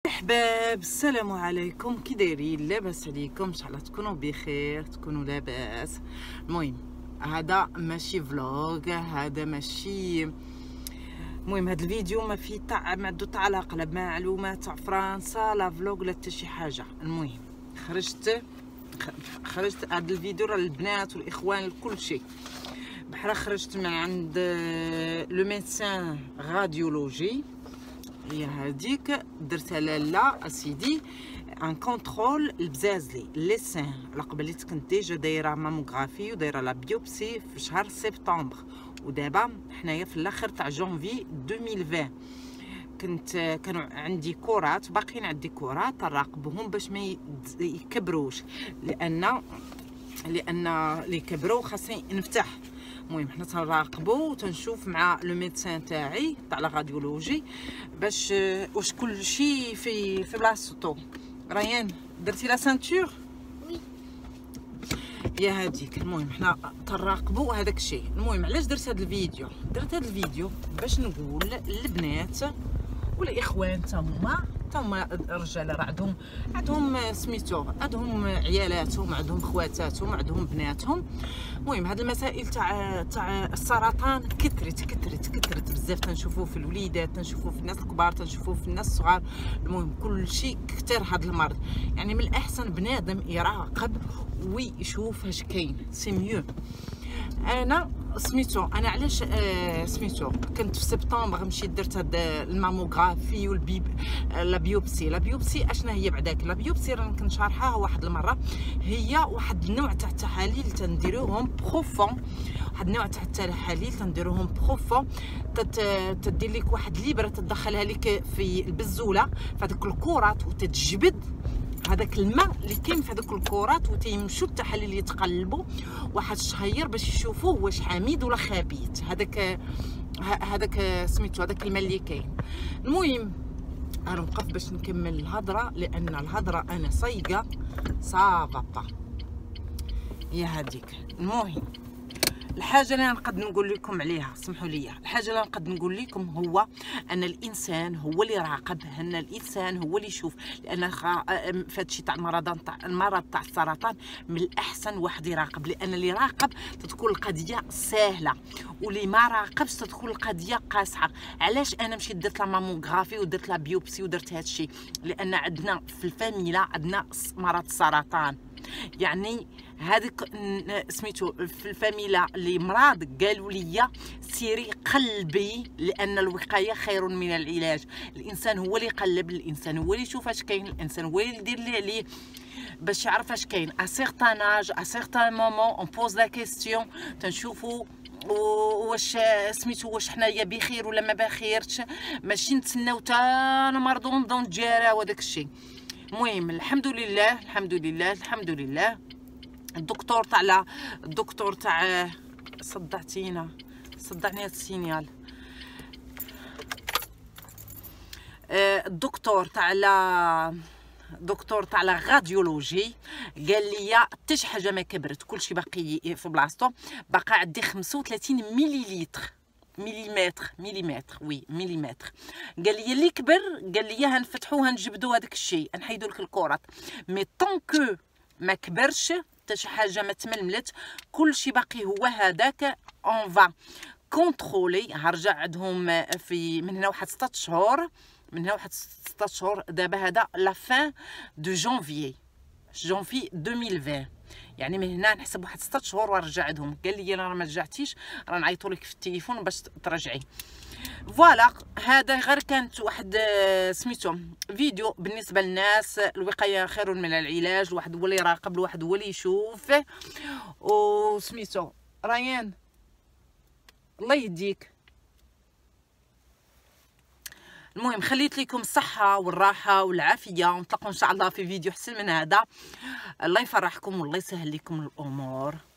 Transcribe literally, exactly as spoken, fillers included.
احباب السلام عليكم، كي دايرين؟ لاباس عليكم؟ ان شاء الله تكونوا بخير، تكونوا لاباس. المهم هذا ماشي فلوغ، هذا ماشي المهم هذا الفيديو ما فيه تاع ما عنده تاع علاقه لا بمعلومات تاع فرنسا لا فلوغ لا حتى شي حاجه. المهم خرجت خرجت هذا الفيديو راه للبنات والاخوان لكل شيء. بحال خرجت من عند لو ميدسان راديولوجي، هي هذيك درتها لاله اسيدي ان كونترول البزازلي لي سان على قبليت كنت ديجا دايره ماموغرافي ودايره لا بيوبسي في شهر سبتمبر، ودابا حنايا في الاخر تاع جونفي ألفين وعشرين. كنت كانوا عندي كرات، باقيين عندي كرات نراقبهم باش ما يكبروش، لان لان اللي يكبروا خاصني نفتح. المهم حنا تنراقبوا وتنشوف مع لو ميدسان تاعي تاع لا راديولوجي باش واش كل شيء في في بلاصتو. ريان درتي لا سانتور؟ وي يا هذيك. المهم حنا تنراقبوا هذاك الشيء. المهم علاش درت هذا الفيديو؟ درت هذا الفيديو باش نقول للبنات والاخوان تا هما تا هما الرجال راه عندهم عندهم سميتو عندهم عيالاتهم، عندهم خواتاتهم، عندهم بناتهم. المهم هاد المسائل تاع تاع السرطان كثرت كثرت كثرت بزاف، تنشوفوه في الوليدات، تنشوفوه في الناس الكبار، تنشوفوه في الناس الصغار. المهم كل شيء كثر هاد المرض، يعني من الاحسن بنادم يراقب ويشوف اش كاين، سي ميو. انا سميتو انا علاش آه سميتو كنت في سبتمبر مشيت درت هاد الماموغرافي والبيب لا بيوبسي. لا بيوبسي اشنا هي بعداك؟ لا بيوبسي راه كنت شارحاها واحد المره، هي واحد النوع تاع التحاليل تنديروهم بروفون، واحد النوع تاع التحاليل تنديروهم بروفون، تدير لك واحد ليبره تدخلها لك في البزوله في هذوك الكرات وتتجبد هذاك الماء اللي كاين في هذوك الكرات، وتيمشوا التحاليل يتقلبوا واحد الشهير باش يشوفوه واش حميد ولا خبيث هذاك هذاك سميتو هذاك الماء اللي كاين. المهم انا نوقف باش نكمل الهضره لان الهضره انا صايقه صافا با يا هذيك. المهم الحاجه اللي نقد نقول لكم عليها، سمحوا لي، الحاجه اللي نقد نقول لكم هو ان الانسان هو اللي يراقب، ان الانسان هو اللي يشوف. لان في هادشي تاع المرض تاع المرض تاع السرطان من الاحسن واحد يراقب، لان اللي يراقب تتكون القضيه سهله، واللي ما راقبش تتكون القضيه قاصحه. علاش انا مشيت درت لا ماموغرافي ودرت لا بيوبسي ودرت هادشي؟ لان عندنا في الفاميلا عندنا مرض السرطان، يعني هذيك سميتو في الفاميلا اللي مرض قالوا لي سيري قلبي، لان الوقايه خير من العلاج. الانسان هو اللي يقلب، الانسان هو اللي يشوف اش كاين، الانسان هو اللي يدير اللي عليه باش يعرف اش كاين. ا سيغتان اج ا سيغتان مومون اون بوز لا كيستيون، تنشوفوا واش سميتو واش حنايا بخير ولا ما بخيرش، ماشي نتسناو تا نمرضوا ونبداو نتجاراو هذاك الشيء. المهم الحمد لله الحمد لله الحمد لله. الدكتور تاع لا الدكتور تاع صدعتينا صدعني هاد السينيال. الدكتور تاع لا الدكتور تاع لا راديولوجي قال لي حتى شي حاجه ما كبرت، كلشي باقي في بلاصتو، باقا عندي خمسة وثلاثين مليلتر مليمتر مليمتر وي مليمتر. قال لي اللي كبر قال لي هنفتحوه هنجبدوا هذاك الشيء، نحيدوا لك الكرات، مي طونكو ما كبرش حتى شي حاجه ما تململت، كلشي باقي هو هذاك. اون فا كونترولي، هرجع عندهم في من هنا واحد ستة شهور، من هنا واحد ستة شهور. دابا هذا لا فان دو جونفي جونفي ألفين وعشرين، يعني من هنا نحسب واحد ستة شهور ونرجع عندهم. قال لي انا راه ما رجعتيش، راه نعيطوا لك في التليفون باش ترجعي. فوالا هذا غير كانت واحد سميتو فيديو بالنسبه للناس. الوقايه خير من العلاج، الواحد هو اللي يراقب، الواحد هو اللي يشوف. وسميتو ريان الله يهديك. المهم خليت لكم الصحه والراحه والعافيه، ونتلاقوا ان شاء الله في فيديو احسن من هذا. الله يفرحكم والله يسهل لكم الامور.